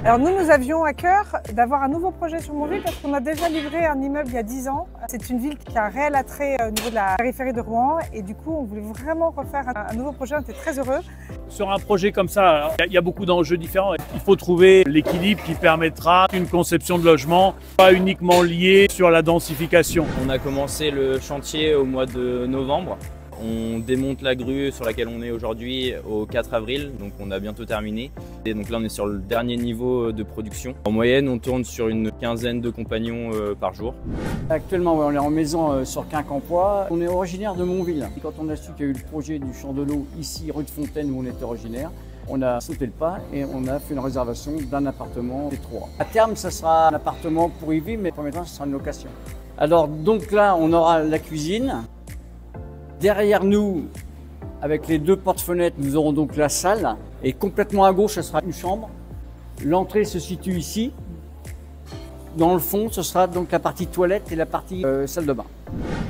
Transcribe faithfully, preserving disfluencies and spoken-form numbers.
Alors nous, nous avions à cœur d'avoir un nouveau projet sur Montville parce qu'on a déjà livré un immeuble il y a dix ans. C'est une ville qui a un réel attrait au niveau de la périphérie de Rouen et du coup on voulait vraiment refaire un nouveau projet, on était très heureux. Sur un projet comme ça, il y a beaucoup d'enjeux différents. Il faut trouver l'équilibre qui permettra une conception de logement pas uniquement liée sur la densification. On a commencé le chantier au mois de novembre. On démonte la grue sur laquelle on est aujourd'hui au quatre avril, donc on a bientôt terminé. Et donc là on est sur le dernier niveau de production. En moyenne on tourne sur une quinzaine de compagnons par jour. Actuellement on est en maison sur Quincampoix. On est originaire de Montville. Quand on a su qu'il y a eu le projet du Champ de l'Eau ici rue de Fontaine où on était originaire, on a sauté le pas et on a fait une réservation d'un appartement des trois. À terme ça sera un appartement pour y vivre, mais pour maintenant ce sera une location. Alors donc là on aura la cuisine. Derrière nous, avec les deux portes-fenêtres, nous aurons donc la salle. Et complètement à gauche, ce sera une chambre. L'entrée se situe ici. Dans le fond, ce sera donc la partie toilette et la partie euh, salle de bain.